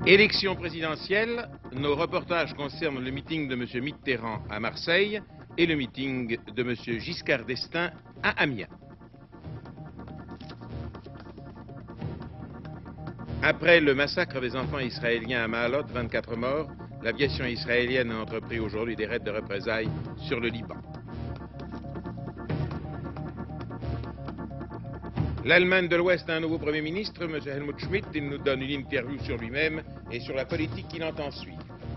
Élection présidentielle, nos reportages concernent le meeting de M. Mitterrand à Marseille et le meeting de M. Giscard d'Estaing à Amiens. Après le massacre des enfants israéliens à Maalot, 24 morts, l'aviation israélienne a entrepris aujourd'hui des raids de représailles sur le Liban. L'Allemagne de l'Ouest a un nouveau Premier ministre, M. Helmut Schmidt. Il nous donne une interview sur lui-même et sur la politique qu'il entend suivre.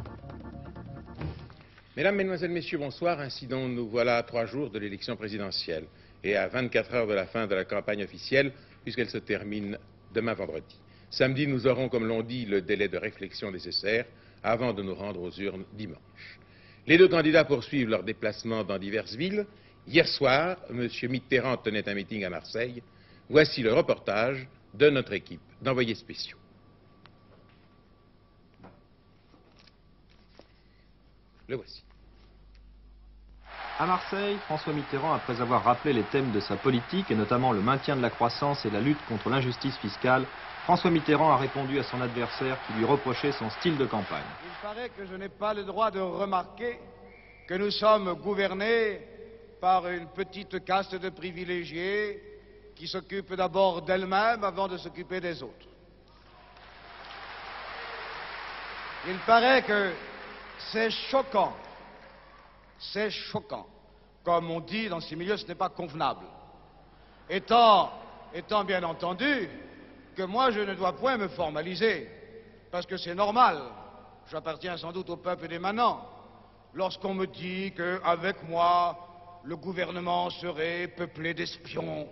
Mesdames, Mesdemoiselles, Messieurs, bonsoir. Ainsi donc, nous voilà à 3 jours de l'élection présidentielle et à 24 heures de la fin de la campagne officielle, puisqu'elle se termine demain vendredi. Samedi, nous aurons, comme l'on dit, le délai de réflexion nécessaire avant de nous rendre aux urnes dimanche. Les deux candidats poursuivent leur déplacement dans diverses villes. Hier soir, M. Mitterrand tenait un meeting à Marseille. Voici le reportage de notre équipe d'envoyés spéciaux. Le voici. À Marseille, François Mitterrand, après avoir rappelé les thèmes de sa politique, et notamment le maintien de la croissance et la lutte contre l'injustice fiscale, François Mitterrand a répondu à son adversaire qui lui reprochait son style de campagne. Il paraît que je n'ai pas le droit de remarquer que nous sommes gouvernés par une petite caste de privilégiés qui s'occupe d'abord d'elle-même avant de s'occuper des autres. Il paraît que c'est choquant. C'est choquant. Comme on dit dans ces milieux, ce n'est pas convenable. Étant bien entendu que moi, je ne dois point me formaliser, parce que c'est normal. J'appartiens sans doute au peuple des manants. Lorsqu'on me dit qu'avec moi, le gouvernement serait peuplé d'espions,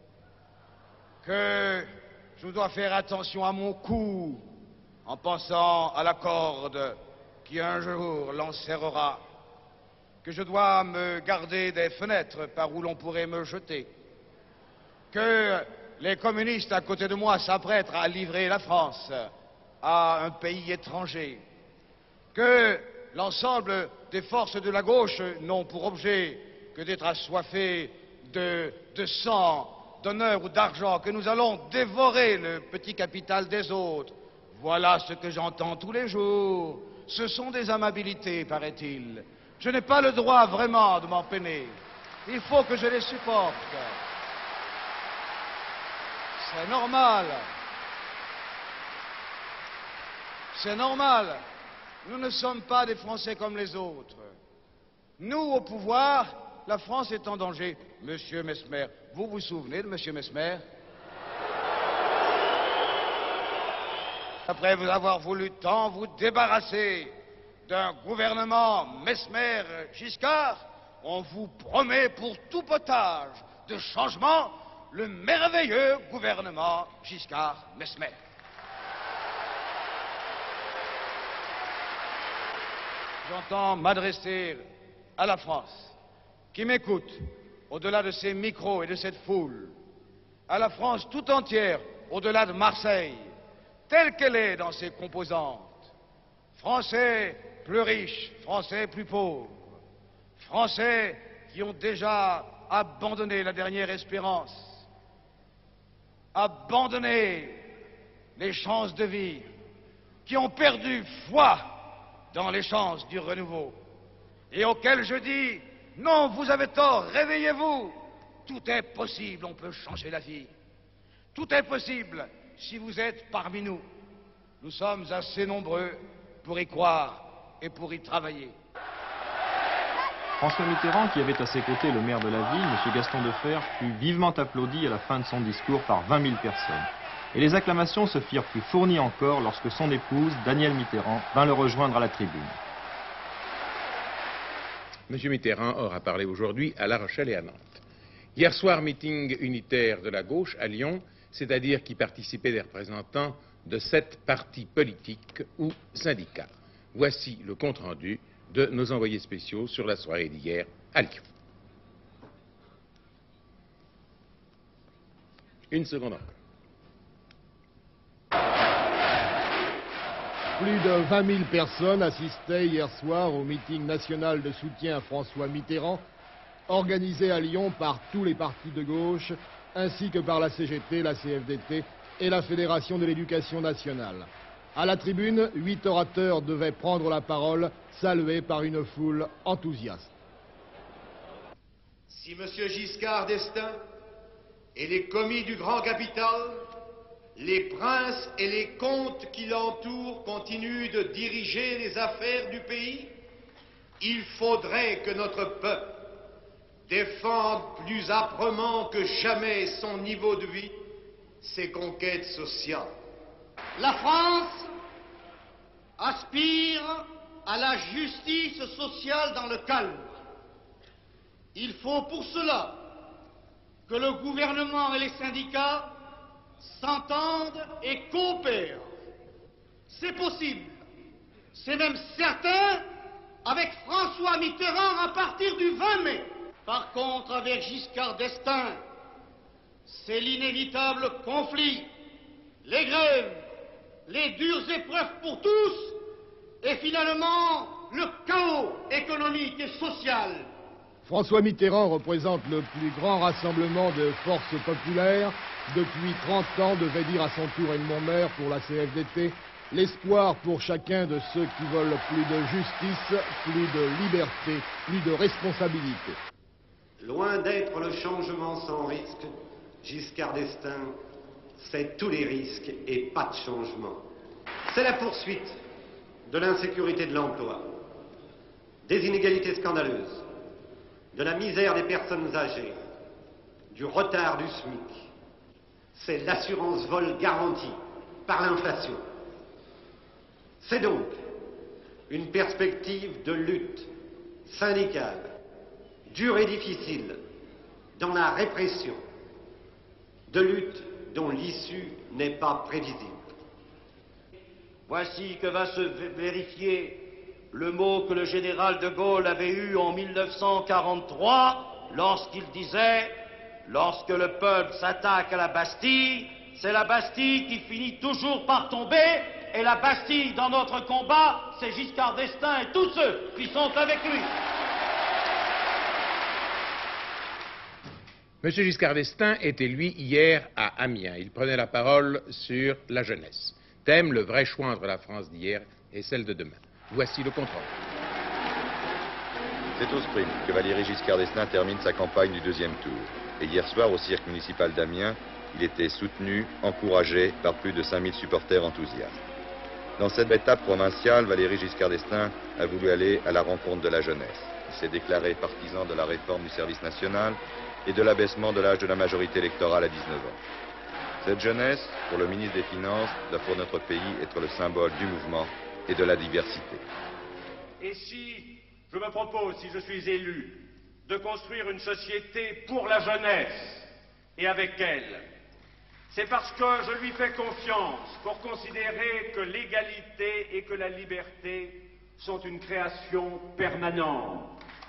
que je dois faire attention à mon cou en pensant à la corde qui un jour l'enserrera, que je dois me garder des fenêtres par où l'on pourrait me jeter, que les communistes à côté de moi s'apprêtent à livrer la France à un pays étranger, que l'ensemble des forces de la gauche n'ont pour objet que d'être assoiffées de sang, d'honneur ou d'argent, que nous allons dévorer le petit capital des autres. Voilà ce que j'entends tous les jours. Ce sont des amabilités, paraît-il. Je n'ai pas le droit vraiment de m'en peiner. Il faut que je les supporte. C'est normal. C'est normal. Nous ne sommes pas des Français comme les autres. Nous, au pouvoir, la France est en danger. Monsieur Messmer, vous vous souvenez de Monsieur Messmer? Après vous avoir voulu tant vous débarrasser d'un gouvernement Messmer-Giscard, on vous promet pour tout potage de changement le merveilleux gouvernement Giscard-Messmer. J'entends m'adresser à la France, qui m'écoute, au-delà de ces micros et de cette foule, à la France tout entière, au-delà de Marseille, telle qu'elle est dans ses composantes. Français plus riches, Français plus pauvres, Français qui ont déjà abandonné la dernière espérance, abandonné les chances de vie, qui ont perdu foi dans les chances du renouveau, et auxquels je dis: non, vous avez tort, réveillez-vous. Tout est possible, on peut changer la vie. Tout est possible si vous êtes parmi nous. Nous sommes assez nombreux pour y croire et pour y travailler. François Mitterrand, qui avait à ses côtés le maire de la ville, M. Gaston Defferre, fut vivement applaudi à la fin de son discours par 20 000 personnes. Et les acclamations se firent plus fournies encore lorsque son épouse, Danielle Mitterrand, vint le rejoindre à la tribune. M. Mitterrand aura parlé aujourd'hui à La Rochelle et à Nantes. Hier soir, meeting unitaire de la gauche à Lyon, c'est-à-dire qui participaient des représentants de 7 partis politiques ou syndicats. Voici le compte-rendu de nos envoyés spéciaux sur la soirée d'hier à Lyon. Une seconde encore. Plus de 20 000 personnes assistaient hier soir au meeting national de soutien à François Mitterrand, organisé à Lyon par tous les partis de gauche, ainsi que par la CGT, la CFDT et la Fédération de l'éducation nationale. À la tribune, 8 orateurs devaient prendre la parole, salués par une foule enthousiaste. Si M. Giscard d'Estaing et les commis du grand capital, les princes et les comtes qui l'entourent continuent de diriger les affaires du pays, il faudrait que notre peuple défende plus âprement que jamais son niveau de vie, ses conquêtes sociales. La France aspire à la justice sociale dans le calme. Il faut pour cela que le gouvernement et les syndicats s'entendent et coopèrent. C'est possible, c'est même certain, avec François Mitterrand à partir du 20 mai. Par contre, avec Giscard d'Estaing, c'est l'inévitable conflit, les grèves, les dures épreuves pour tous, et finalement le chaos économique et social. François Mitterrand représente le plus grand rassemblement de forces populaires. Depuis 30 ans, devait dire à son tour Edmond Maire pour la CFDT, l'espoir pour chacun de ceux qui veulent plus de justice, plus de liberté, plus de responsabilité. Loin d'être le changement sans risque, Giscard d'Estaing, c'est tous les risques et pas de changement. C'est la poursuite de l'insécurité de l'emploi, des inégalités scandaleuses, de la misère des personnes âgées, du retard du SMIC. C'est l'assurance vol garantie par l'inflation. C'est donc une perspective de lutte syndicale, dure et difficile, dans la répression, de lutte dont l'issue n'est pas prévisible. Voici que va se vérifier le mot que le général de Gaulle avait eu en 1943 lorsqu'il disait « Lorsque le peuple s'attaque à la Bastille, c'est la Bastille qui finit toujours par tomber, et la Bastille dans notre combat, c'est Giscard d'Estaing et tous ceux qui sont avec lui. » Monsieur Giscard d'Estaing était, lui, hier à Amiens. Il prenait la parole sur la jeunesse. Thème, le vrai choix entre la France d'hier et celle de demain. Voici le contrôle. C'est au sprint que Valéry Giscard d'Estaing termine sa campagne du deuxième tour. Et hier soir, au cirque municipal d'Amiens, il était soutenu, encouragé par plus de 5000 supporters enthousiastes. Dans cette étape provinciale, Valéry Giscard d'Estaing a voulu aller à la rencontre de la jeunesse. Il s'est déclaré partisan de la réforme du service national et de l'abaissement de l'âge de la majorité électorale à 19 ans. Cette jeunesse, pour le ministre des Finances, doit pour notre pays être le symbole du mouvement et de la diversité. Et si je me propose, si je suis élu, de construire une société pour la jeunesse et avec elle, c'est parce que je lui fais confiance pour considérer que l'égalité et que la liberté sont une création permanente.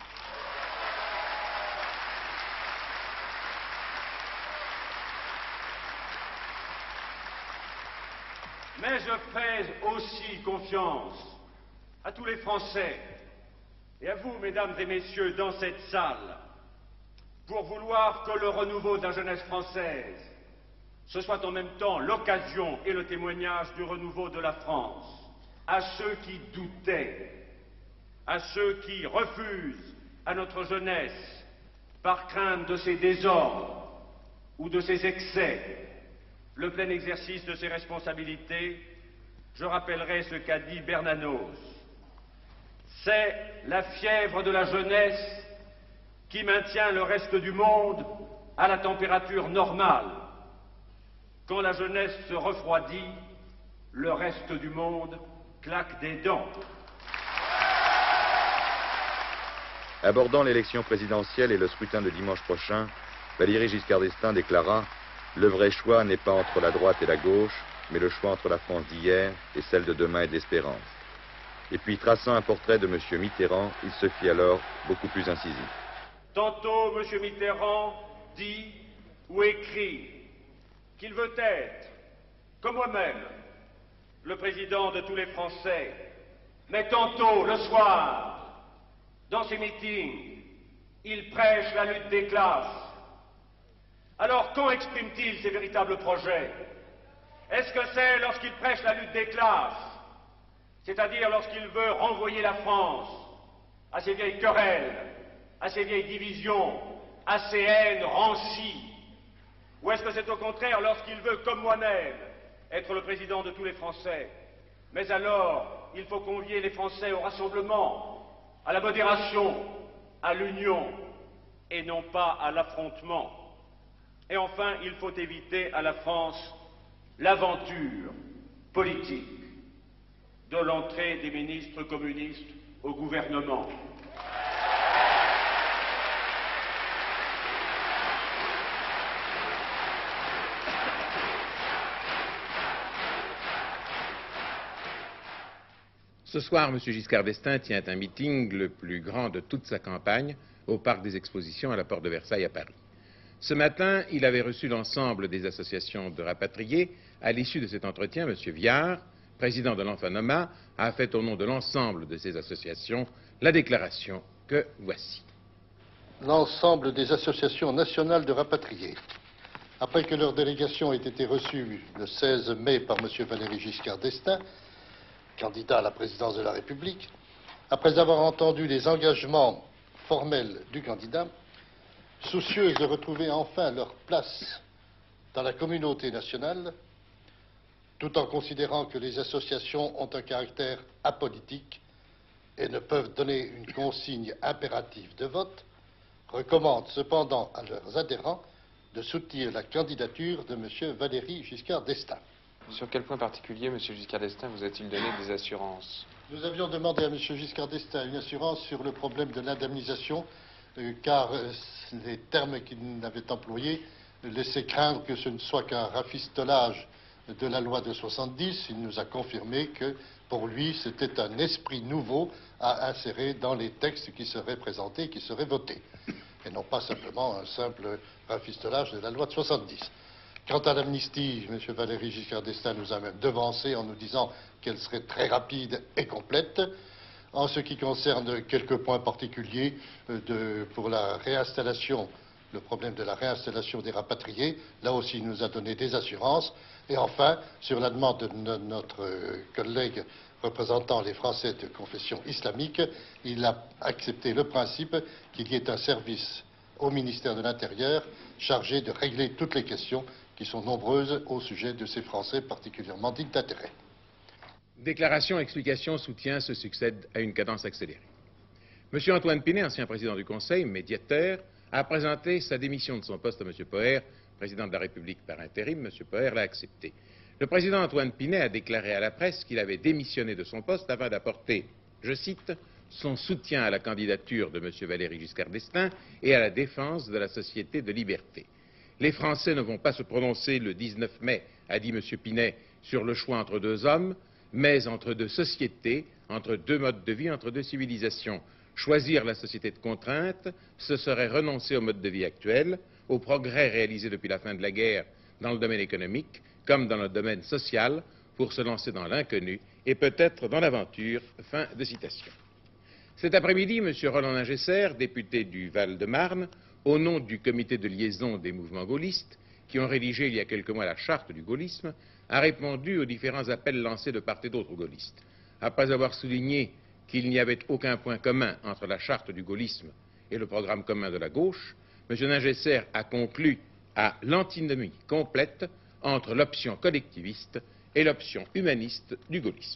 Mais je fais aussi confiance à tous les Français et à vous, mesdames et messieurs, dans cette salle, pour vouloir que le renouveau de la jeunesse française, ce soit en même temps l'occasion et le témoignage du renouveau de la France. À ceux qui doutaient, à ceux qui refusent à notre jeunesse, par crainte de ses désordres ou de ses excès, le plein exercice de ses responsabilités, je rappellerai ce qu'a dit Bernanos. C'est la fièvre de la jeunesse qui maintient le reste du monde à la température normale. Quand la jeunesse se refroidit, le reste du monde claque des dents. Abordant l'élection présidentielle et le scrutin de dimanche prochain, Valéry Giscard d'Estaing déclara « Le vrai choix n'est pas entre la droite et la gauche, mais le choix entre la France d'hier et celle de demain et de l'espérance. » Et puis, traçant un portrait de M. Mitterrand, il se fit alors beaucoup plus incisif. Tantôt, M. Mitterrand dit ou écrit qu'il veut être, comme moi-même, le président de tous les Français, mais tantôt, le soir, dans ses meetings, il prêche la lutte des classes. Alors, quand exprime-t-il ses véritables projets? Est-ce que c'est lorsqu'il prêche la lutte des classes, c'est-à-dire lorsqu'il veut renvoyer la France à ses vieilles querelles, à ses vieilles divisions, à ses haines rancies? Ou est-ce que c'est au contraire lorsqu'il veut, comme moi-même, être le président de tous les Français? Mais alors, il faut convier les Français au rassemblement, à la modération, à l'union, et non pas à l'affrontement. Et enfin, il faut éviter à la France l'aventure politique de l'entrée des ministres communistes au gouvernement. Ce soir, M. Giscard d'Estaing tient un meeting le plus grand de toute sa campagne au Parc des Expositions à la Porte de Versailles à Paris. Ce matin, il avait reçu l'ensemble des associations de rapatriés. À l'issue de cet entretien, M. Viard, président de l'Enfanoma, a fait au nom de l'ensemble de ces associations la déclaration que voici. L'ensemble des associations nationales de rapatriés, après que leur délégation ait été reçue le 16 mai par M. Valéry Giscard d'Estaing, candidat à la présidence de la République, après avoir entendu les engagements formels du candidat, soucieuses de retrouver enfin leur place dans la communauté nationale, tout en considérant que les associations ont un caractère apolitique et ne peuvent donner une consigne impérative de vote, recommandent cependant à leurs adhérents de soutenir la candidature de M. Valéry Giscard d'Estaing. Sur quel point particulier, M. Giscard d'Estaing, vous a-t-il donné des assurances? Nous avions demandé à M. Giscard d'Estaing une assurance sur le problème de l'indemnisation, car les termes qu'il avait employés laissaient craindre que ce ne soit qu'un rafistolage de la loi de 70. Il nous a confirmé que, pour lui, c'était un esprit nouveau à insérer dans les textes qui seraient présentés et qui seraient votés, et non pas simplement un simple rafistolage de la loi de 70. Quant à l'amnistie, M. Valéry Giscard d'Estaing nous a même devancé en nous disant qu'elle serait très rapide et complète. En ce qui concerne quelques points particuliers pour la réinstallation, le problème de la réinstallation des rapatriés, là aussi il nous a donné des assurances. Et enfin, sur la demande de notre collègue représentant les Français de confession islamique, il a accepté le principe qu'il y ait un service au ministère de l'Intérieur chargé de régler toutes les questions qui sont nombreuses au sujet de ces Français particulièrement dignes d'intérêt. Déclaration, explication, soutien se succèdent à une cadence accélérée. M. Antoine Pinay, ancien président du Conseil, médiateur, a présenté sa démission de son poste à M. Poher, président de la République par intérim. M. Poher l'a accepté. Le président Antoine Pinay a déclaré à la presse qu'il avait démissionné de son poste afin d'apporter, je cite, son soutien à la candidature de M. Valéry Giscard d'Estaing et à la défense de la société de liberté. Les Français ne vont pas se prononcer le 19 mai, a dit M. Pinay, sur le choix entre deux hommes, mais entre deux sociétés, entre deux modes de vie, entre deux civilisations. Choisir la société de contrainte, ce serait renoncer au mode de vie actuel, aux progrès réalisés depuis la fin de la guerre dans le domaine économique, comme dans le domaine social, pour se lancer dans l'inconnu et peut-être dans l'aventure. Fin de citation. Cet après-midi, M. Roland Ingesser, député du Val-de-Marne, au nom du comité de liaison des mouvements gaullistes, qui ont rédigé il y a quelques mois la charte du gaullisme, a répondu aux différents appels lancés de part et d'autre aux gaullistes. Après avoir souligné qu'il n'y avait aucun point commun entre la charte du gaullisme et le programme commun de la gauche, M. Ingesser a conclu à l'antinomie complète entre l'option collectiviste et l'option humaniste du gaullisme.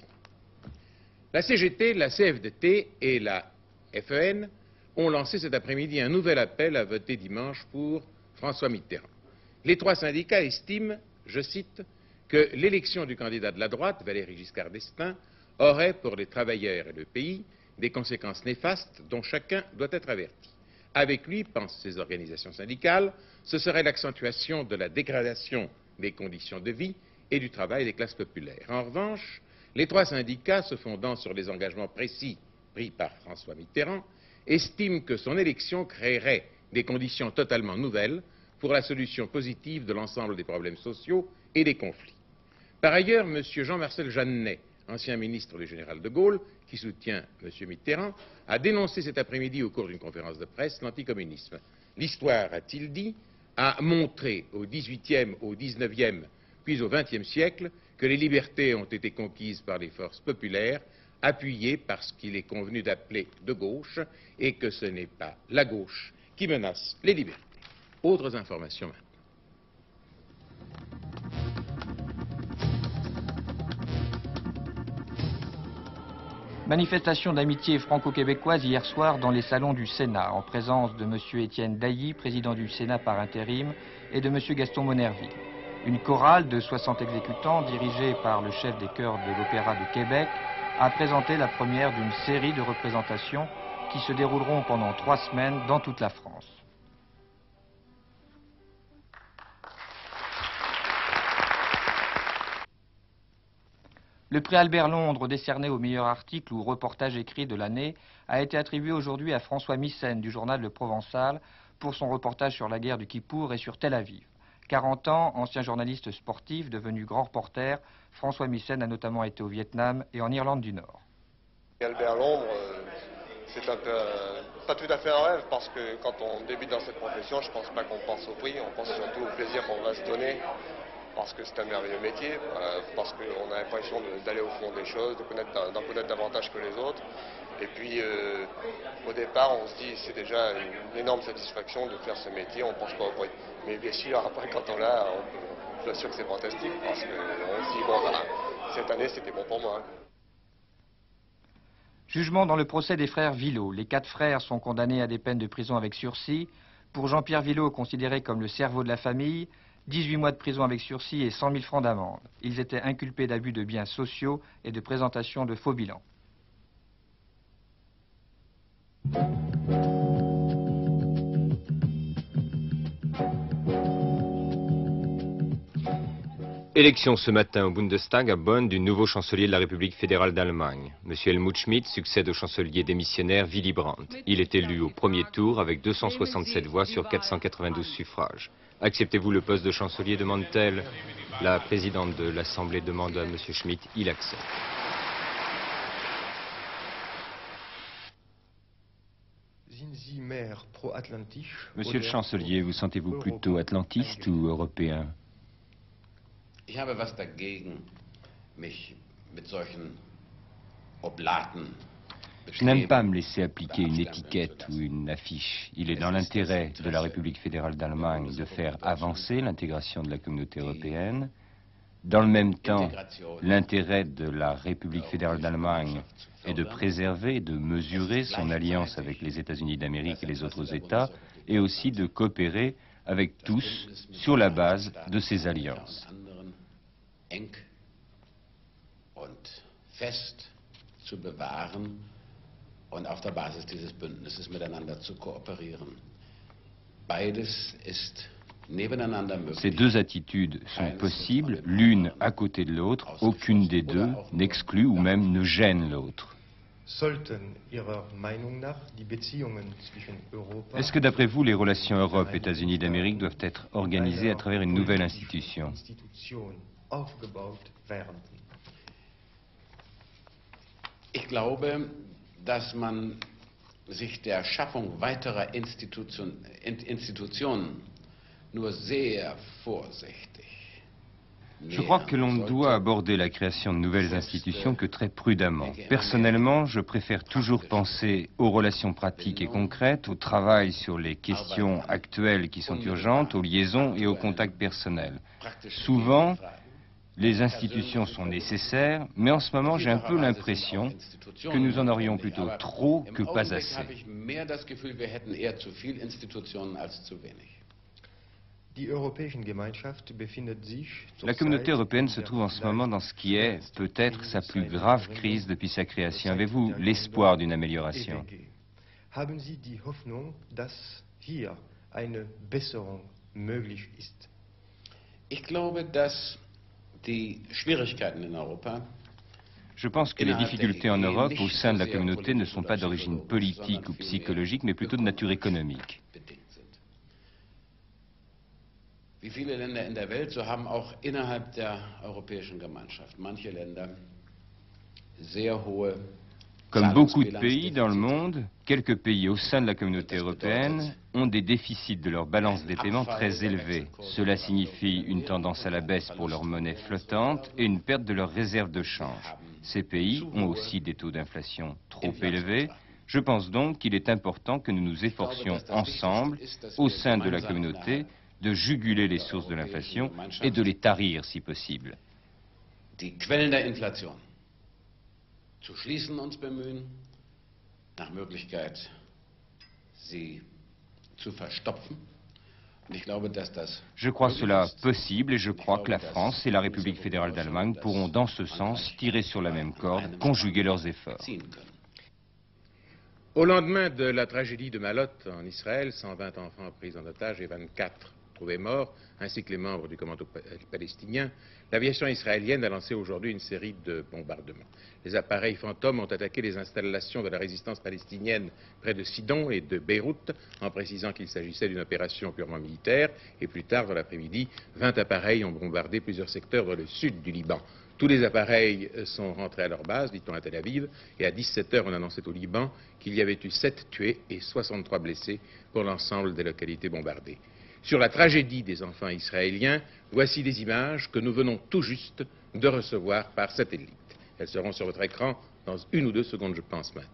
La CGT, la CFDT et la FEN ont lancé cet après-midi un nouvel appel à voter dimanche pour François Mitterrand. Les trois syndicats estiment, je cite, que l'élection du candidat de la droite, Valéry Giscard d'Estaing, aurait pour les travailleurs et le pays des conséquences néfastes dont chacun doit être averti. Avec lui, pensent ces organisations syndicales, ce serait l'accentuation de la dégradation des conditions de vie et du travail des classes populaires. En revanche, les trois syndicats, se fondant sur les engagements précis pris par François Mitterrand, estiment que son élection créerait des conditions totalement nouvelles pour la solution positive de l'ensemble des problèmes sociaux et des conflits. Par ailleurs, M. Jean-Marcel Jeannet, ancien ministre du général de Gaulle, qui soutient M. Mitterrand, a dénoncé cet après-midi au cours d'une conférence de presse l'anticommunisme. L'histoire, a-t-il dit, a montré au XVIIIe, au XIXe, puis au XXe siècle, que les libertés ont été conquises par les forces populaires, appuyées par ce qu'il est convenu d'appeler de gauche, et que ce n'est pas la gauche qui menace les libertés. Autres informations maintenant. Manifestation d'amitié franco-québécoise hier soir dans les salons du Sénat, en présence de M. Étienne Dailly, président du Sénat par intérim, et de M. Gaston Monnerville. Une chorale de 60 exécutants, dirigée par le chef des chœurs de l'Opéra de Québec, a présenté la première d'une série de représentations qui se dérouleront pendant 3 semaines dans toute la France. Le prix Albert Londres, décerné au meilleur article ou reportage écrit de l'année, a été attribué aujourd'hui à François Missen du journal Le Provençal pour son reportage sur la guerre du Kippour et sur Tel Aviv. 40 ans, ancien journaliste sportif, devenu grand reporter, François Missen a notamment été au Vietnam et en Irlande du Nord. Albert Londres, c'est pas tout à fait un rêve parce que quand on débute dans cette profession, je pense pas qu'on pense au prix, on pense surtout au plaisir qu'on va se donner. Parce que c'est un merveilleux métier, parce qu'on a l'impression d'aller au fond des choses, d'en connaître davantage que les autres. Et puis, au départ, on se dit c'est déjà une énorme satisfaction de faire ce métier, on ne pense pas au prix. Mais bien sûr, après, quand on l'a, je suis sûr que c'est fantastique, parce qu'on se dit, bon, voilà, cette année, c'était bon pour moi. Jugement dans le procès des frères Villot. Les 4 frères sont condamnés à des peines de prison avec sursis. Pour Jean-Pierre Villot, considéré comme le cerveau de la famille, 18 mois de prison avec sursis et 100 000 francs d'amende. Ils étaient inculpés d'abus de biens sociaux et de présentation de faux bilans. Élection ce matin au Bundestag à Bonn du nouveau chancelier de la République fédérale d'Allemagne. M. Helmut Schmidt succède au chancelier démissionnaire Willy Brandt. Il est élu au premier tour avec 267 voix sur 492 suffrages. Acceptez-vous le poste de chancelier, demande-t-elle. La présidente de l'Assemblée demande à M. Schmidt, il accepte. Monsieur le chancelier, vous sentez-vous plutôt atlantiste ou européen? Ich habe was dagegen, mich mit solchen Oblaten. Je n'aime pas me laisser appliquer une étiquette ou une affiche. Il est dans l'intérêt de la République fédérale d'Allemagne de faire avancer l'intégration de la communauté européenne. Dans le même temps, l'intérêt de la République fédérale d'Allemagne est de préserver, de mesurer son alliance avec les États-Unis d'Amérique et les autres États, et aussi de coopérer avec tous sur la base de ces alliances. Eng und fest zu bewahren und auf der Basis dieses Bündnisses miteinander zu kooperieren. Beides ist nebeneinander möglich. Ces deux attitudes sont possibles, l'une à côté de l'autre, aucune des deux n'exclut ou même ne gêne l'autre. Est-ce que d'après vous, les relations Europe-États-Unis d'Amérique doivent être organisées à travers une nouvelle institution? Ich glaube, dass man sich der Schaffung weiterer Institutionen nur sehr vorsichtig. Je crois que l'on ne doit aborder la création de nouvelles institutions que très prudemment. Personnellement, je préfère toujours penser aux relations pratiques et concrètes, au travail sur les questions actuelles qui sont urgentes, aux liaisons et aux contacts personnels. Souvent, les institutions sont nécessaires, mais en ce moment, j'ai un peu l'impression que nous en aurions plutôt trop que pas assez. La communauté européenne se trouve en ce moment dans ce qui est peut-être sa plus grave crise depuis sa création. Avez-vous l'espoir d'une amélioration? Ich glaube, dass die Schwierigkeiten in Europa Je pense que les difficultés en Europe au sein de la communauté ne sont pas d'origine politique ou psychologique, mais plutôt de nature économique. Wie viele Länder in der Welt, so haben auch innerhalb der Europäischen Gemeinschaft manche Länder sehr hohe Comme beaucoup de pays dans le monde, quelques pays au sein de la communauté européenne ont des déficits de leur balance des paiements très élevés. Cela signifie une tendance à la baisse pour leur monnaie flottante et une perte de leurs réserves de change. Ces pays ont aussi des taux d'inflation trop élevés. Je pense donc qu'il est important que nous nous efforcions ensemble, au sein de la communauté, de juguler les sources de l'inflation et de les tarir si possible. Die Quellen der Inflation zu schließen uns bemühen, nach Möglichkeit sie zu verstopfen. Je crois cela possible et je crois que la France et la République fédérale d'Allemagne pourront dans ce sens tirer sur la même corde, conjuguer leurs efforts. Au lendemain de la tragédie de Malotte en Israël, 120 enfants pris en otage et 24 trouvés morts, ainsi que les membres du commando palestinien, l'aviation israélienne a lancé aujourd'hui une série de bombardements. Les appareils fantômes ont attaqué les installations de la résistance palestinienne près de Sidon et de Beyrouth, en précisant qu'il s'agissait d'une opération purement militaire. Et plus tard, dans l'après-midi, 20 appareils ont bombardé plusieurs secteurs dans le sud du Liban. Tous les appareils sont rentrés à leur base, dit-on à Tel Aviv, et à 17 h, on annonçait au Liban qu'il y avait eu 7 tués et 63 blessés pour l'ensemble des localités bombardées. Sur la tragédie des enfants israéliens, voici des images que nous venons tout juste de recevoir par satellite. Elles seront sur votre écran dans 1 ou 2 secondes, je pense, maintenant.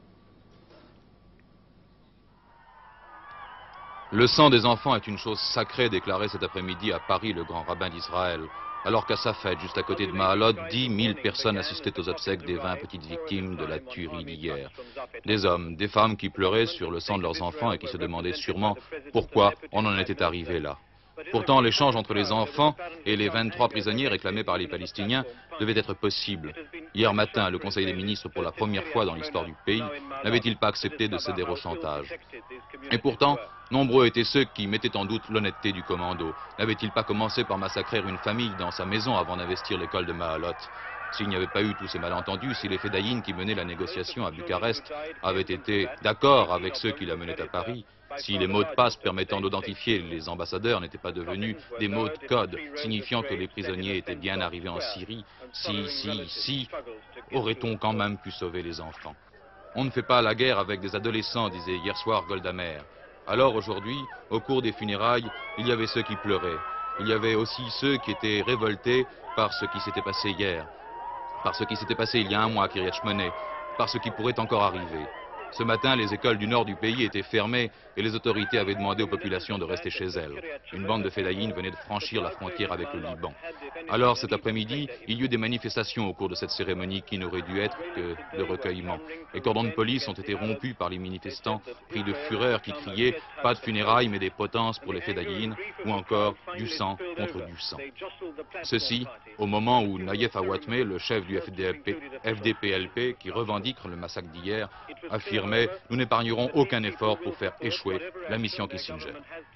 Le sang des enfants est une chose sacrée, déclarait cet après-midi à Paris le grand rabbin d'Israël. Alors qu'à sa fête, juste à côté de Mahalot, 10 000 personnes assistaient aux obsèques des 20 petites victimes de la tuerie d'hier. Des hommes, des femmes qui pleuraient sur le sang de leurs enfants et qui se demandaient sûrement pourquoi on en était arrivé là. Pourtant, l'échange entre les enfants et les 23 prisonniers réclamés par les Palestiniens devait être possible. Hier matin, le Conseil des ministres, pour la première fois dans l'histoire du pays, n'avait-il pas accepté de céder au chantage? Et pourtant, nombreux étaient ceux qui mettaient en doute l'honnêteté du commando. N'avait-il pas commencé par massacrer une famille dans sa maison avant d'investir l'école de Mahalot? S'il n'y avait pas eu tous ces malentendus, si les Fedaïn qui menaient la négociation à Bucarest avaient été d'accord avec ceux qui la menaient à Paris, si les mots de passe permettant d'identifier les ambassadeurs n'étaient pas devenus des mots de code signifiant que les prisonniers étaient bien arrivés en Syrie, si, aurait-on quand même pu sauver les enfants? On ne fait pas la guerre avec des adolescents, disait hier soir Golda Meir. Alors aujourd'hui, au cours des funérailles, il y avait ceux qui pleuraient. Il y avait aussi ceux qui étaient révoltés par ce qui s'était passé hier, par ce qui s'était passé il y a un mois à Kiryat Shmona, par ce qui pourrait encore arriver. Ce matin, les écoles du nord du pays étaient fermées et les autorités avaient demandé aux populations de rester chez elles. Une bande de Fedaïn venait de franchir la frontière avec le Liban. Alors cet après-midi, il y eut des manifestations au cours de cette cérémonie qui n'aurait dû être que de recueillement. Les cordons de police ont été rompus par les manifestants pris de fureur qui criaient « pas de funérailles mais des potences pour les Fedaïn » ou encore « du sang contre du sang ». Ceci au moment où Naïef Awatmeh, le chef du FDPLP qui revendique le massacre d'hier, affirmait « nous n'épargnerons aucun effort pour faire échouer la mission Kissinger ».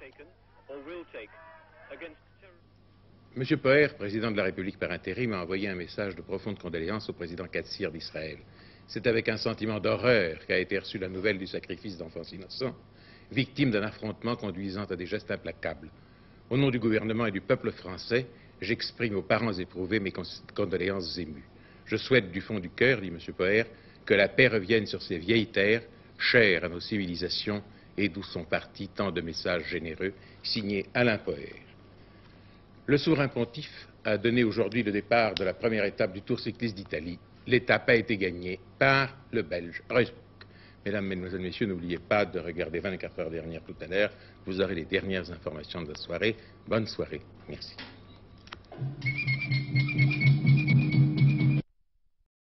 M. Poher, président de la République par intérim, a envoyé un message de profonde condoléance au président Katsir d'Israël. C'est avec un sentiment d'horreur qu'a été reçue la nouvelle du sacrifice d'enfants innocents, victimes d'un affrontement conduisant à des gestes implacables. Au nom du gouvernement et du peuple français, j'exprime aux parents éprouvés mes condoléances émues. Je souhaite du fond du cœur, dit M. Poher, que la paix revienne sur ces vieilles terres, chères à nos civilisations, et d'où sont partis tant de messages généreux, signé Alain Poher. Le souverain pontife a donné aujourd'hui le départ de la première étape du Tour cycliste d'Italie. L'étape a été gagnée par le Belge Reusbroek. Mesdames, Mesdemoiselles, Messieurs, n'oubliez pas de regarder 24 heures dernières tout à l'heure. Vous aurez les dernières informations de la soirée. Bonne soirée. Merci.